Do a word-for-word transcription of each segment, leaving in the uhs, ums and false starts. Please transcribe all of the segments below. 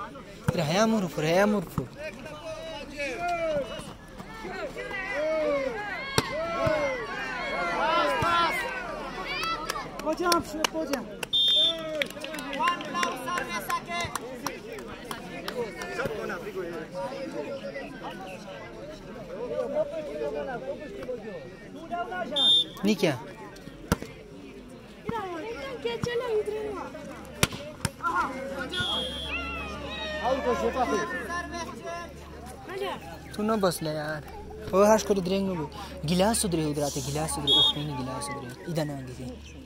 Raya Murfu, Raya Murfu. Podium, podium. One love service again. Nikia. तू ना बस ले यार वो हाश कर उधर नहीं बोल गिलास उधर उधर आते गिलास उधर उस पे नहीं गिलास उधर इधर ना आगे से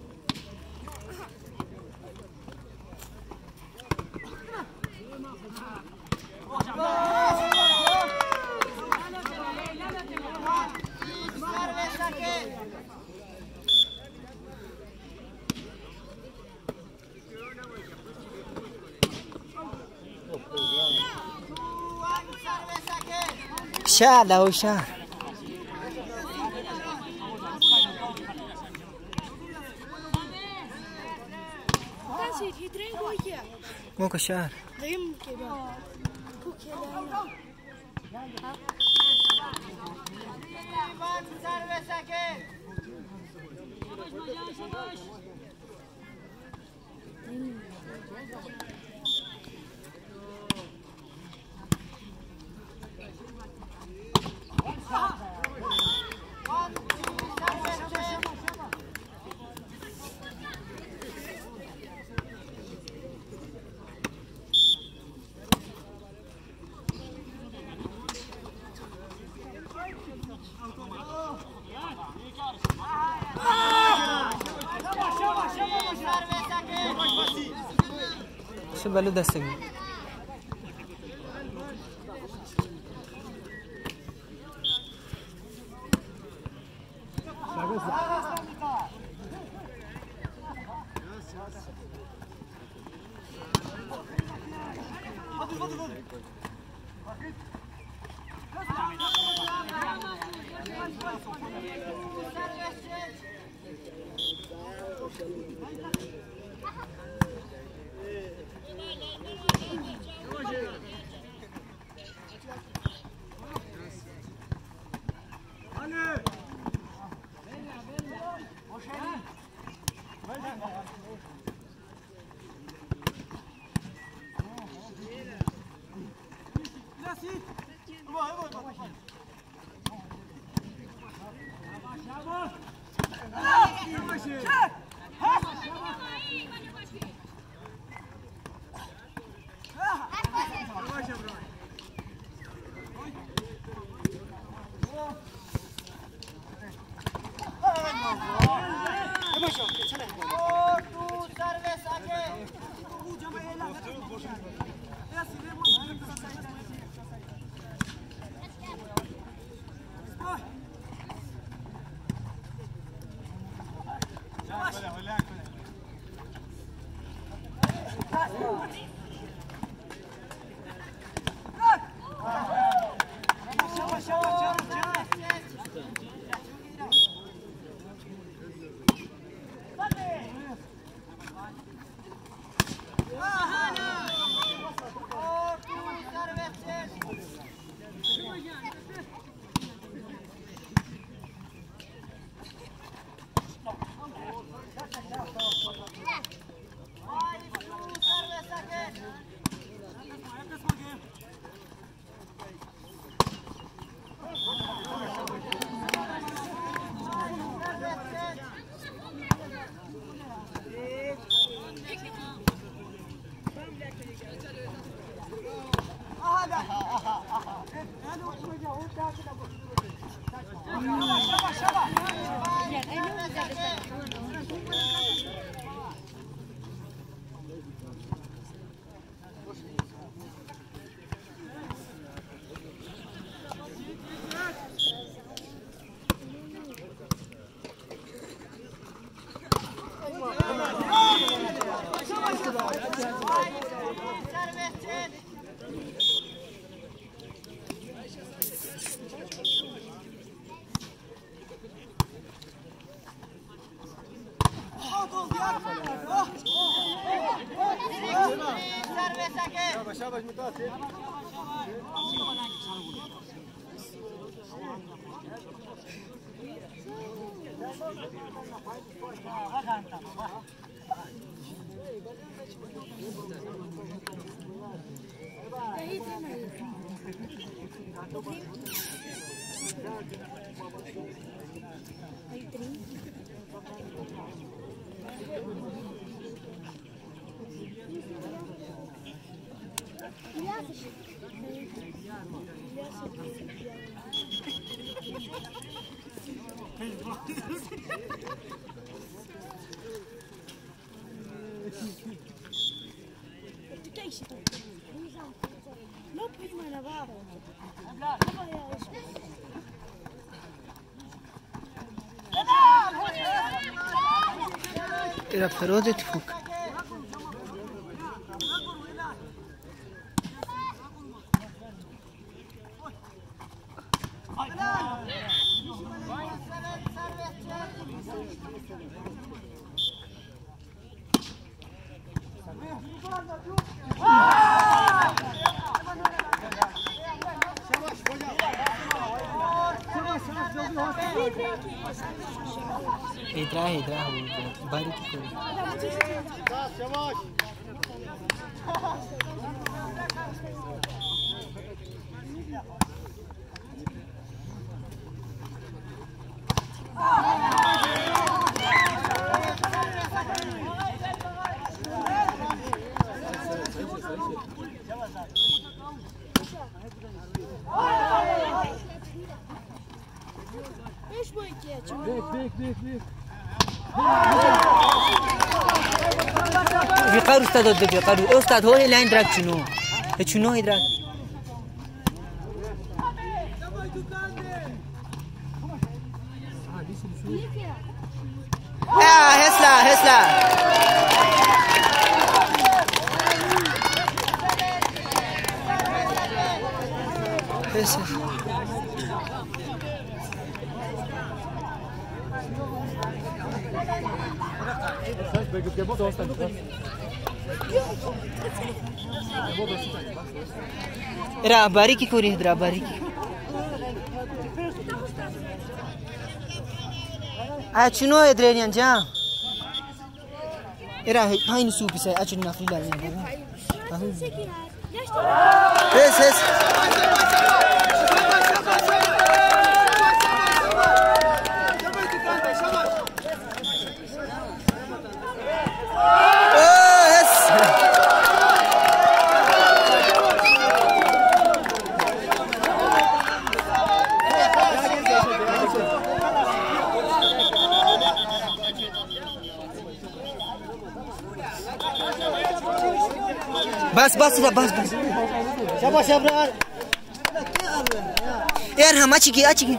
Shala, oh shala. Mo ka shala. Sebelum dasing. شاباش متاسف Era feroce tfuk. Hidra, hidra, baru kita. بيك بيك بيك بیقار استاد داد بیقار استاد هو لاین درک چنو چنو هیدرک اه هسلا هسلا هسلا Era bariki kuri hidra bariki. Ah chuno edrenian ja. Era hain supi sai achun na frila ni. Yes yes. बस बस बस बस शाबाश अब्रार यार हम अच्छी की अच्छी की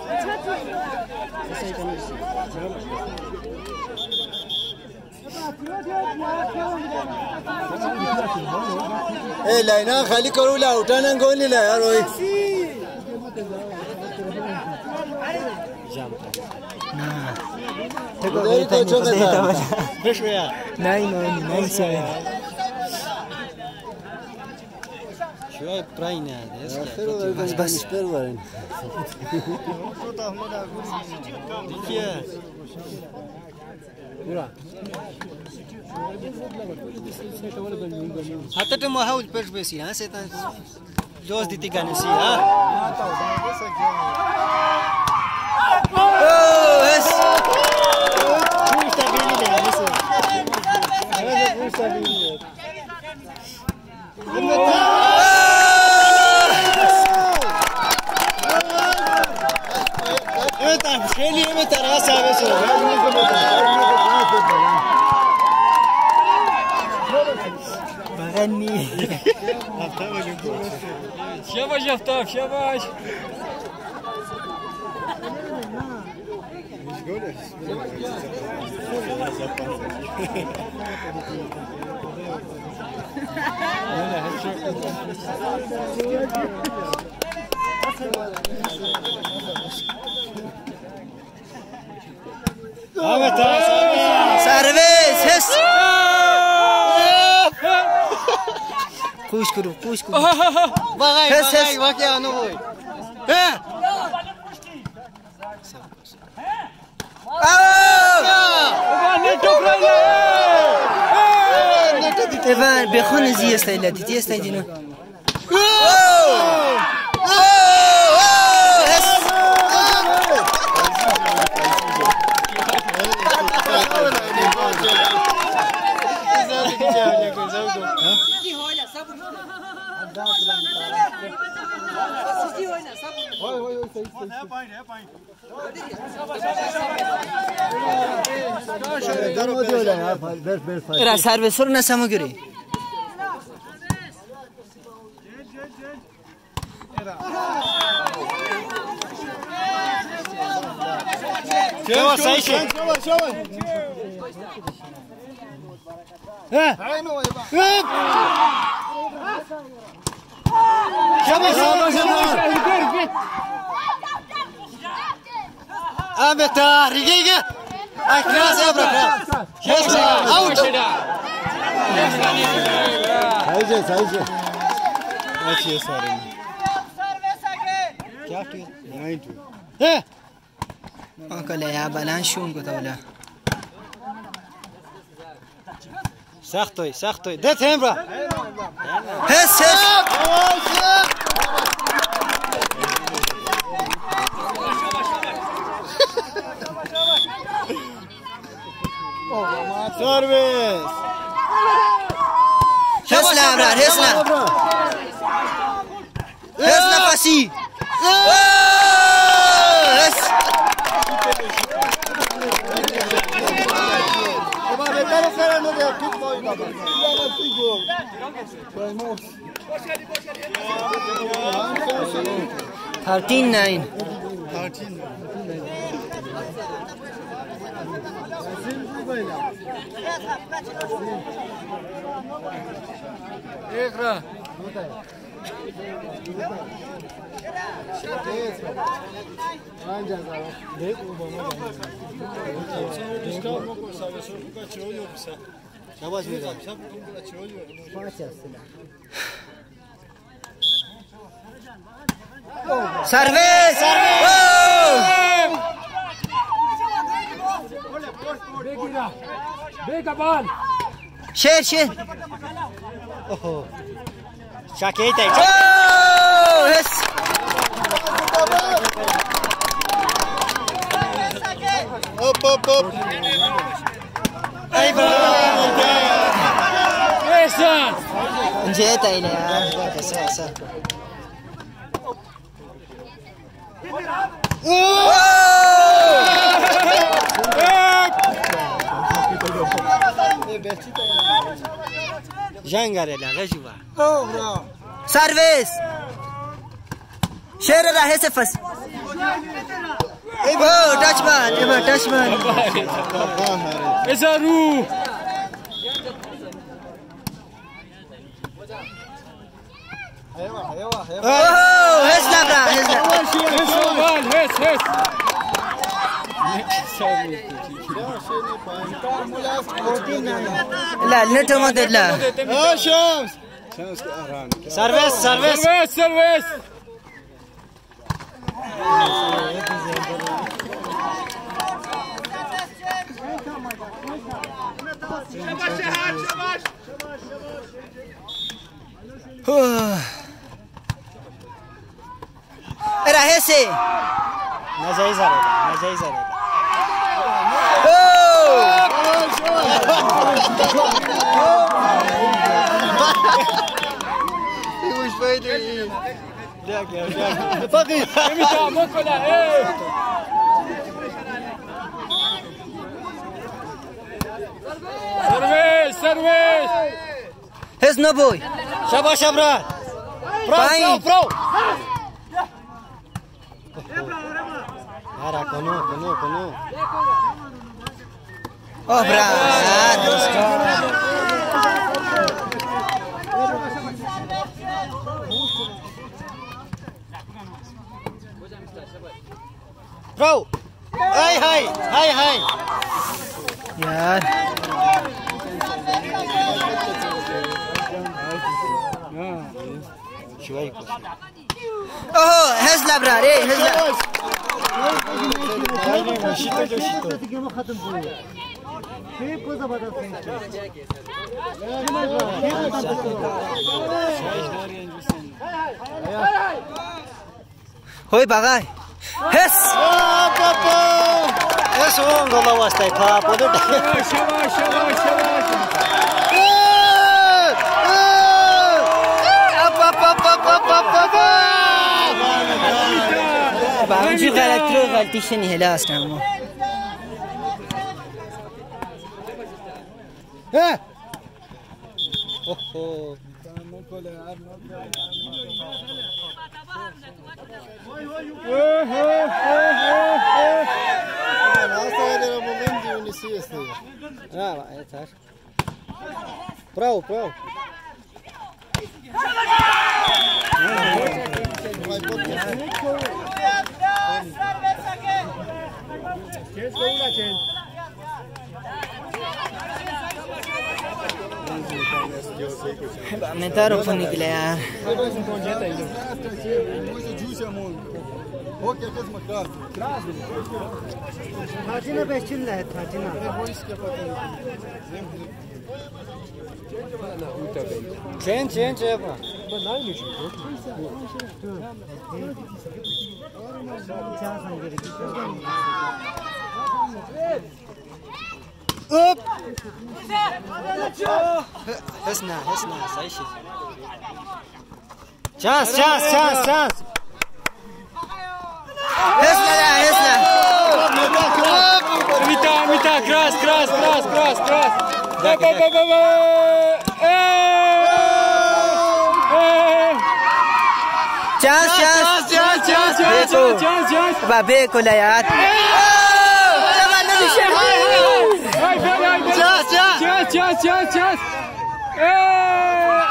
ए लाइना खाली करो ला उठाना गोल नहीं ला यार ओए ना देखो तो छोटा सा फ्रेश हुआ नहीं नहीं नहीं सही شوية براينة بس بس حتى تم هاول بيرش بيسي ها سيتا جوز دي تيغاني سي ها اوه اس مش تابيني ده بس هذا مش تابيني خیلی همه طرف سابه شد بغني شباش افتاف شباش سرویس هست خوش کرو خوش کرو بغای هس بغای هس واقعی آنو بوی ها Evan بخون زی استایل دیدی استایل دینو Era servisor na samaguri. Yavaş sayış. He. Yavaş yavaş yavaş. Abi tahriye. Akras ya bırak. Yes. Out. Sayıcı sayıcı. Açıyor sarı. क्या किया नाइन टू है Akala ya balan şun ko tawla. सख्त होई सख्त होई दे थेमरा Hes hes. Service Hesla abrar hesla. Hesla pasi. Hes. thirteen nine. Ekra. शाबाश मेरा Servis. Bekira. Bekabal. Şer şer. शाकेत है Oh, hes. Hop hop hop ay bra Esa. Njeta ile ya. Esa esa. जंग करेला गजुवा Servis. Şer rahe se fas. Oh, touch man, eba touch man. Esa ru. Oh, hesla bra, hesla. Esa bal, hes hes. La, neto madella. شمس service service Servis, servis. Rahe se. नजाइज आ रहा नजाइज आ रहा مش فايدة جاك يا جاك باقي Emita, mokola, eh. Servis, servis. Hes no boy. شاباش ابرار برو Fine. برو يارا كنو كنو كنو Oh, bra. برو هاي هاي هاي هاي Yaar. شوي اوه هزلا براري هزلا هوي باغاي هس هس اون والله واسطه باب شباش شباش شباش شباش باونجي غلط رو غلطی شنی هلاس نامو ها اوه Bravo, bravo. मैं तारों को निकले यार Tatina beşinle et tatina. Çen çen çen yapma. Hop. Hesna, hesna, sayışı. Chance, chance, chance, chance. هسنا لا هسنا ميتا ميتا كراس كراس كراس كراس كراس چانس چانس چانس چانس چانس چانس چانس بابے کو لا یار چانس چانس چانس چانس